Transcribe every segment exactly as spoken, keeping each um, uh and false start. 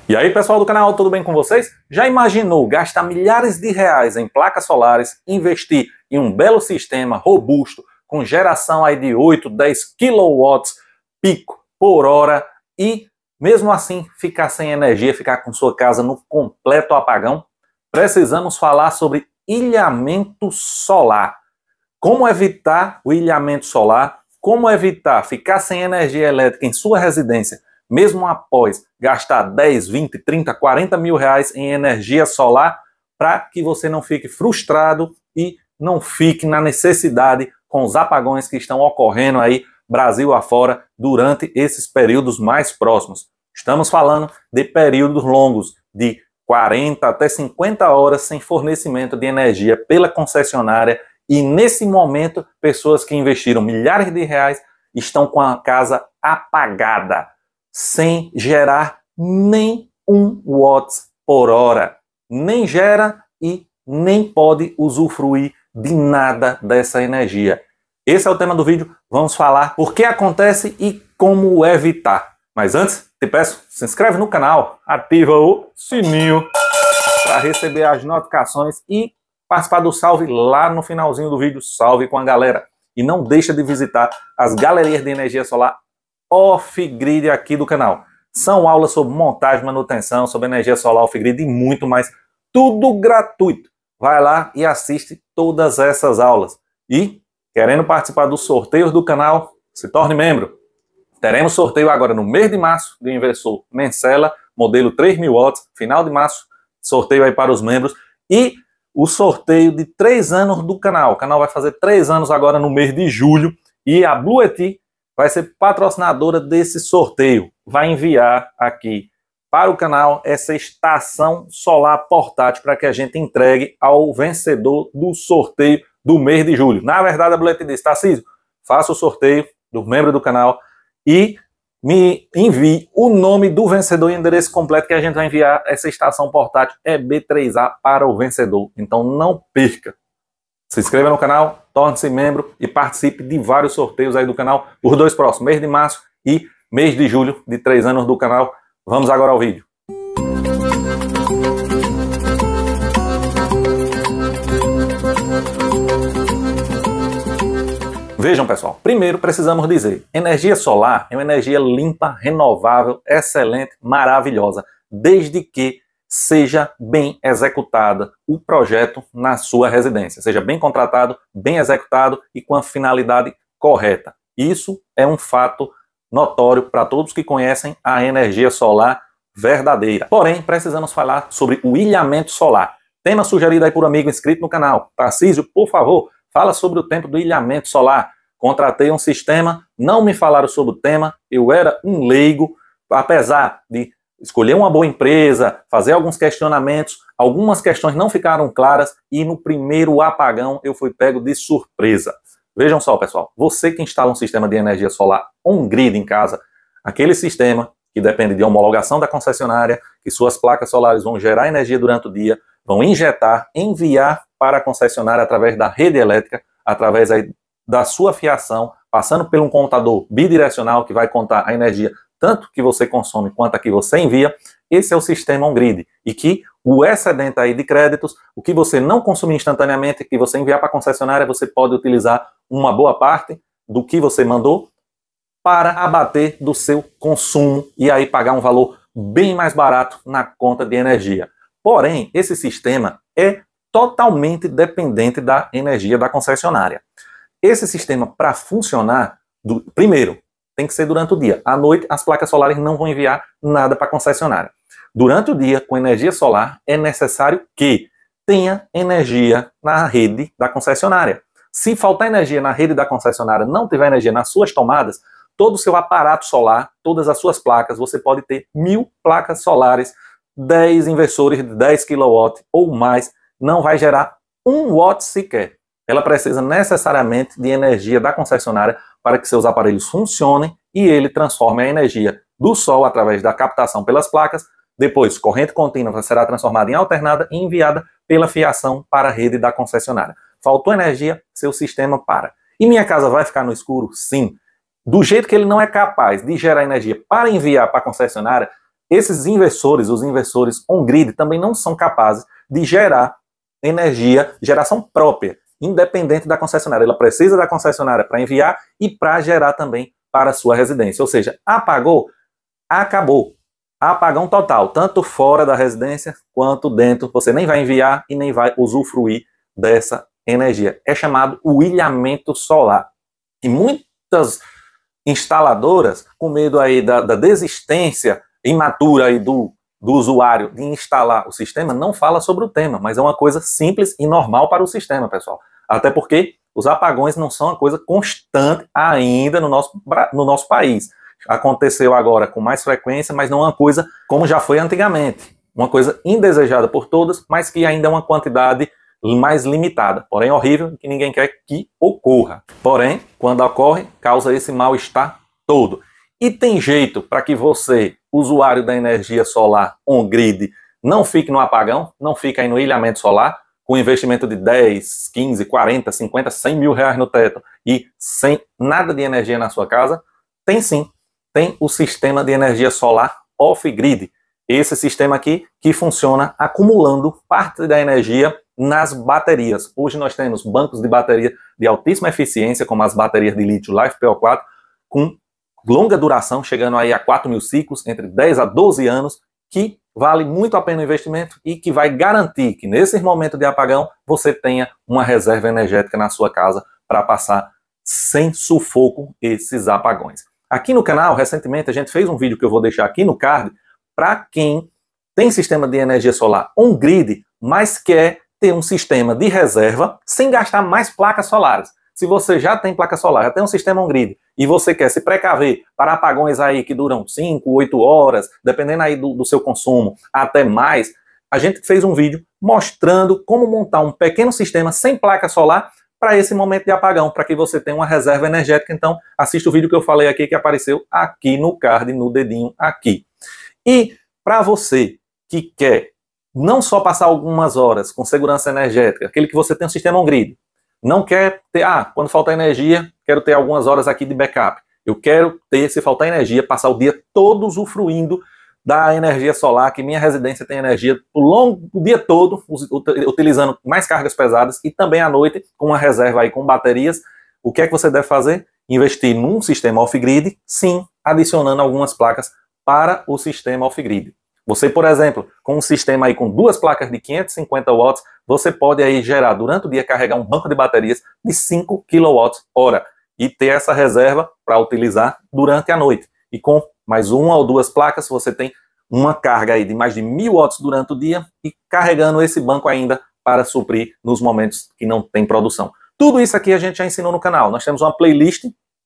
E aí, pessoal do canal, tudo bem com vocês? Já imaginou gastar milhares de reais em placas solares, investir em um belo sistema robusto, com geração aí de oito, dez quilowatts pico por hora e, mesmo assim, ficar sem energia, ficar com sua casa no completo apagão? Precisamos falar sobre ilhamento solar. Como evitar o ilhamento solar? Como evitar ficar sem energia elétrica em sua residência, mesmo após gastar dez, vinte, trinta, quarenta mil reais em energia solar, para que você não fique frustrado e não fique na necessidade com os apagões que estão ocorrendo aí Brasil afora durante esses períodos mais próximos. Estamos falando de períodos longos, de quarenta até cinquenta horas sem fornecimento de energia pela concessionária, e nesse momento pessoas que investiram milhares de reais estão com a casa apagada, sem gerar nem um watts por hora. Nem gera e nem pode usufruir de nada dessa energia. Esse é o tema do vídeo. Vamos falar por que acontece e como evitar. Mas antes, te peço, se inscreve no canal, ativa o sininho para receber as notificações e participar do salve lá no finalzinho do vídeo. Salve com a galera. E não deixa de visitar as galerias de energia solar off-grid aqui do canal. São aulas sobre montagem, manutenção, sobre energia solar off-grid e muito mais. Tudo gratuito. Vai lá e assiste todas essas aulas. E, querendo participar dos sorteios do canal, se torne membro. Teremos sorteio agora no mês de março de inversor Mencela, modelo três mil watts, final de março, sorteio aí para os membros. E o sorteio de três anos do canal. O canal vai fazer três anos agora no mês de julho. E a Bluetooth vai ser patrocinadora desse sorteio. Vai enviar aqui para o canal essa estação solar portátil para que a gente entregue ao vencedor do sorteio do mês de julho. Na verdade, a Bluetooth disse: Tarcísio, faça o sorteio do membro do canal e me envie o nome do vencedor e endereço completo, que a gente vai enviar essa estação portátil E B três A para o vencedor. Então não perca. Se inscreva no canal, torne-se membro e participe de vários sorteios aí do canal, os dois próximos, mês de março e mês de julho, de três anos do canal. Vamos agora ao vídeo. Vejam, pessoal, primeiro precisamos dizer, energia solar é uma energia limpa, renovável, excelente, maravilhosa, desde que seja bem executada o projeto na sua residência, seja bem contratado, bem executado e com a finalidade correta. Isso é um fato notório para todos que conhecem a energia solar verdadeira. Porém, precisamos falar sobre o ilhamento solar. Tema sugerido aí por um amigo inscrito no canal. Tarcísio, por favor, fala sobre o tempo do ilhamento solar. Contratei um sistema, não me falaram sobre o tema, eu era um leigo, apesar de escolher uma boa empresa, fazer alguns questionamentos, algumas questões não ficaram claras e no primeiro apagão eu fui pego de surpresa. Vejam só, pessoal, você que instala um sistema de energia solar on-grid em casa, aquele sistema que depende de homologação da concessionária, que suas placas solares vão gerar energia durante o dia, vão injetar, enviar para a concessionária através da rede elétrica, através aí da sua fiação, passando por um contador bidirecional que vai contar a energia tanto que você consome quanto a que você envia. Esse é o sistema on-grid. E que o excedente aí de créditos, o que você não consumir instantaneamente, que você enviar para a concessionária, você pode utilizar uma boa parte do que você mandou para abater do seu consumo e aí pagar um valor bem mais barato na conta de energia. Porém, esse sistema é totalmente dependente da energia da concessionária. Esse sistema, para funcionar, do, primeiro, tem que ser durante o dia. À noite, as placas solares não vão enviar nada para a concessionária. Durante o dia, com energia solar, é necessário que tenha energia na rede da concessionária. Se faltar energia na rede da concessionária, não tiver energia nas suas tomadas, todo o seu aparato solar, todas as suas placas, você pode ter mil placas solares, dez inversores de dez quilowatts ou mais, não vai gerar um watt sequer. Ela precisa necessariamente de energia da concessionária para que seus aparelhos funcionem e ele transforme a energia do sol através da captação pelas placas, depois corrente contínua será transformada em alternada e enviada pela fiação para a rede da concessionária. Faltou energia, seu sistema para. E minha casa vai ficar no escuro? Sim. Do jeito que ele não é capaz de gerar energia para enviar para a concessionária, esses inversores, os inversores on-grid, também não são capazes de gerar energia, geração própria, independente da concessionária. Ela precisa da concessionária para enviar e para gerar também para a sua residência. Ou seja, apagou, acabou. Apagão total, tanto fora da residência quanto dentro. Você nem vai enviar e nem vai usufruir dessa energia. É chamado o ilhamento solar. E muitas instaladoras, com medo aí da, da desistência imatura aí do, do usuário de instalar o sistema, não fala sobre o tema, mas é uma coisa simples e normal para o sistema, pessoal. Até porque os apagões não são uma coisa constante ainda no nosso, no nosso país. Aconteceu agora com mais frequência, mas não é uma coisa como já foi antigamente. Uma coisa indesejada por todos, mas que ainda é uma quantidade mais limitada. Porém, horrível, que ninguém quer que ocorra. Porém, quando ocorre, causa esse mal-estar todo. E tem jeito para que você, usuário da energia solar on-grid, não fique no apagão, não fique aí no ilhamento solar, com investimento de dez, quinze, quarenta, cinquenta, cem mil reais no teto e sem nada de energia na sua casa? Tem sim. Tem o sistema de energia solar off-grid. Esse sistema aqui que funciona acumulando parte da energia nas baterias. Hoje nós temos bancos de bateria de altíssima eficiência, como as baterias de lítio LiFePO P quatro, com longa duração, chegando aí a quatro mil ciclos, entre dez a doze anos, que vale muito a pena o investimento e que vai garantir que nesse momento de apagão você tenha uma reserva energética na sua casa para passar sem sufoco esses apagões. Aqui no canal, recentemente, a gente fez um vídeo que eu vou deixar aqui no card para quem tem sistema de energia solar on-grid, mas quer ter um sistema de reserva sem gastar mais placas solares. Se você já tem placa solar, já tem um sistema on-grid e você quer se precaver para apagões aí que duram cinco, oito horas, dependendo aí do, do seu consumo, até mais, a gente fez um vídeo mostrando como montar um pequeno sistema sem placa solar para esse momento de apagão, para que você tenha uma reserva energética. Então, assista o vídeo que eu falei aqui, que apareceu aqui no card, no dedinho aqui. E para você que quer não só passar algumas horas com segurança energética, aquele que você tem um sistema on-grid, não quer ter, ah, quando faltar energia, quero ter algumas horas aqui de backup. Eu quero ter, se faltar energia, passar o dia todo usufruindo da energia solar, que minha residência tem energia o longo o dia todo, utilizando mais cargas pesadas e também à noite, com uma reserva aí com baterias. O que é que você deve fazer? Investir num sistema off-grid, sim, adicionando algumas placas para o sistema off-grid. Você, por exemplo, com um sistema aí com duas placas de quinhentos e cinquenta watts, você pode aí gerar, durante o dia, carregar um banco de baterias de cinco quilowatts hora e ter essa reserva para utilizar durante a noite. E com mais uma ou duas placas, você tem uma carga aí de mais de mil watts durante o dia e carregando esse banco ainda para suprir nos momentos que não tem produção. Tudo isso aqui a gente já ensinou no canal. Nós temos uma playlist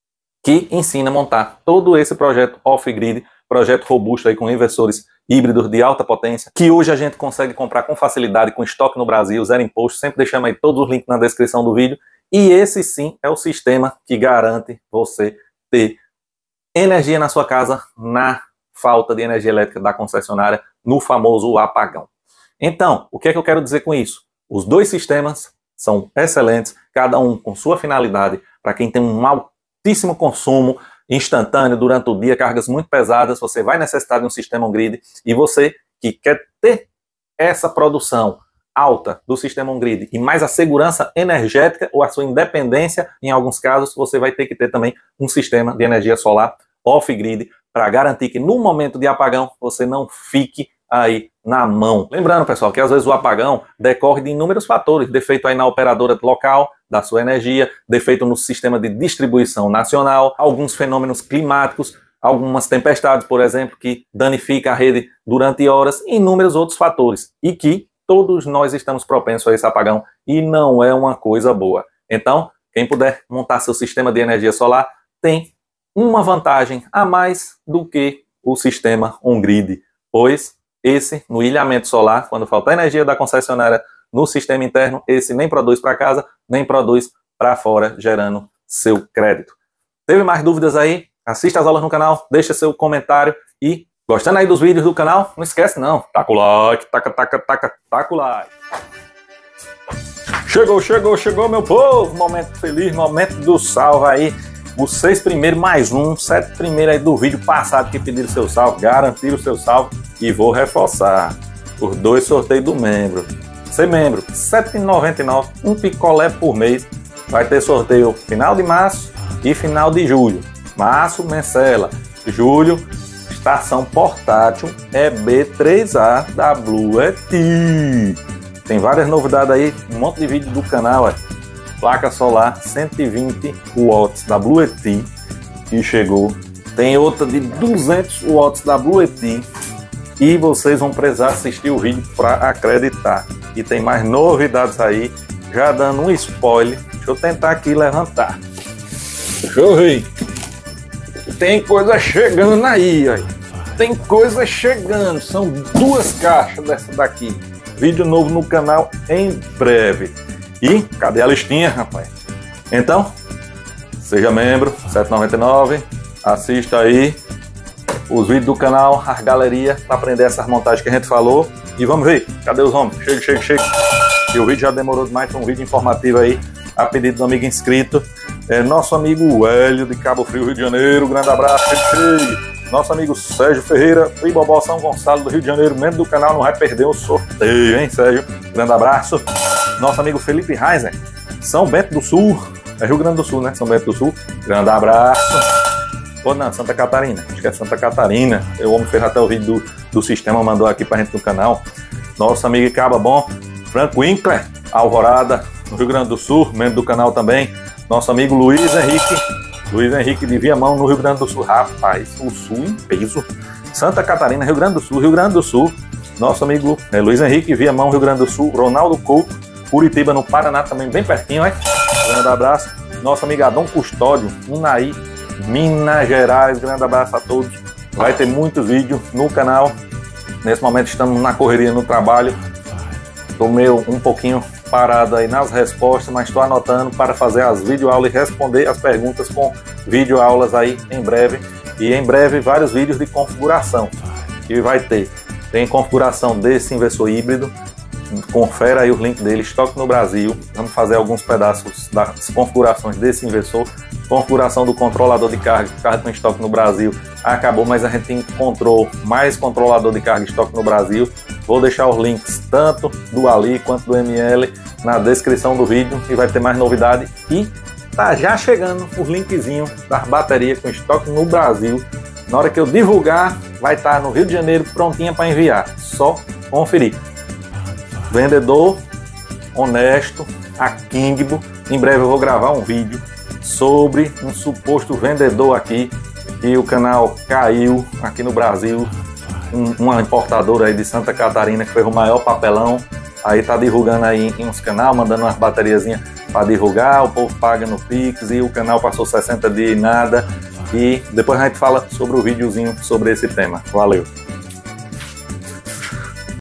que ensina a montar todo esse projeto off-grid, projeto robusto aí com inversores híbridos de alta potência, que hoje a gente consegue comprar com facilidade, com estoque no Brasil, zero imposto. Sempre deixamos aí todos os links na descrição do vídeo. E esse sim é o sistema que garante você ter energia na sua casa na falta de energia elétrica da concessionária, no famoso apagão. Então, o que é que eu quero dizer com isso? Os dois sistemas são excelentes, cada um com sua finalidade. Para quem tem um altíssimo consumo instantâneo durante o dia, cargas muito pesadas, você vai necessitar de um sistema on-grid. E você que quer ter essa produção alta do sistema on-grid e mais a segurança energética ou a sua independência, em alguns casos, você vai ter que ter também um sistema de energia solar off-grid para garantir que no momento de apagão você não fique aí na mão. Lembrando, pessoal, que às vezes o apagão decorre de inúmeros fatores, defeito aí na operadora local da sua energia, defeito no sistema de distribuição nacional, alguns fenômenos climáticos, algumas tempestades, por exemplo, que danificam a rede durante horas, e inúmeros outros fatores, e que todos nós estamos propensos a esse apagão, e não é uma coisa boa. Então, quem puder montar seu sistema de energia solar, tem uma vantagem a mais do que o sistema on-grid, pois esse, no ilhamento solar, quando faltar energia da concessionária no sistema interno, esse nem produz para casa, nem produz para fora, gerando seu crédito. Teve mais dúvidas aí? Assista as aulas no canal, deixa seu comentário e, gostando aí dos vídeos do canal, não esquece não, taca o like, taca, taca, taca, taca o like. Chegou, chegou, chegou, meu povo, momento feliz, momento do salve aí. os seis primeiros mais um, sete primeiros aí do vídeo passado que pediram seu salve, garantiram o seu salve. E vou reforçar os dois sorteios do membro. Ser membro, sete reais e noventa e nove centavos, um picolé por mês. Vai ter sorteio final de março e final de julho. Março, Mencela. Julho, estação portátil E B três A da Blue E T. Tem várias novidades aí, um monte de vídeo do canal. Ó. Placa solar cento e vinte watts da Blue E T que chegou. Tem outra de duzentos watts da Blue E T. E vocês vão precisar assistir o vídeo para acreditar. E tem mais novidades aí, já dando um spoiler. Deixa eu tentar aqui levantar. Deixa eu ver. Tem coisa chegando aí, aí. Tem coisa chegando. São duas caixas dessa daqui. Vídeo novo no canal em breve. E cadê a listinha, rapaz? Então, seja membro, sete reais e noventa e nove centavos. Assista aí os vídeos do canal, as galerias, para aprender essas montagens que a gente falou. E vamos ver, cadê os homens? Chega, chega, chega. E o vídeo já demorou demais, foi um vídeo informativo aí, a pedido do amigo inscrito. É, nosso amigo Hélio de Cabo Frio, Rio de Janeiro, grande abraço, cheio. Nosso amigo Sérgio Ferreira, Ibobó São Gonçalo do Rio de Janeiro, membro do canal, não vai perder o sorteio, hein, Sérgio? Grande abraço. Nosso amigo Felipe Reiser, São Bento do Sul, é Rio Grande do Sul, né? São Bento do Sul, grande abraço. Ou não, Santa Catarina, acho que é Santa Catarina. O homem fez até o vídeo do, do sistema, mandou aqui pra gente no canal. Nosso amigo Caba Bom, Franco Winkler, Alvorada, no Rio Grande do Sul, membro do canal também. Nosso amigo Luiz Henrique, Luiz Henrique de Viamão, no Rio Grande do Sul. Rapaz, o Sul em peso. Santa Catarina, Rio Grande do Sul, Rio Grande do Sul. Nosso amigo é, Luiz Henrique, Viamão, Rio Grande do Sul. Ronaldo Couto, Curitiba, no Paraná, também bem pertinho, hein? Grande abraço. Nosso amigo Adão Custódio, Unaí, Minas Gerais, grande abraço a todos. Vai ter muitos vídeos no canal. Nesse momento estamos na correria no trabalho. Estou meio um pouquinho parado aí nas respostas, mas estou anotando para fazer as videoaulas e responder as perguntas com videoaulas aí em breve. E em breve vários vídeos de configuração que vai ter. Tem configuração desse inversor híbrido. Confere aí o link dele, estoque no Brasil. Vamos fazer alguns pedaços das configurações desse inversor. Configuração do controlador de carga, carga com estoque no Brasil acabou, mas a gente encontrou mais controlador de carga e estoque no Brasil. Vou deixar os links tanto do Ali quanto do M L na descrição do vídeo e vai ter mais novidade. E tá já chegando os linkzinhos das baterias com estoque no Brasil. Na hora que eu divulgar, vai estar no Rio de Janeiro prontinha para enviar. Só conferir. Vendedor honesto, a Kingbo. Em breve eu vou gravar um vídeo sobre um suposto vendedor aqui que o canal caiu aqui no Brasil, um, uma importadora aí de Santa Catarina que fez o maior papelão, aí tá divulgando aí em uns canal, mandando umas bateriazinhas para divulgar, o povo paga no Pix e o canal passou sessenta dias e nada, e depois a gente fala sobre o videozinho sobre esse tema. Valeu!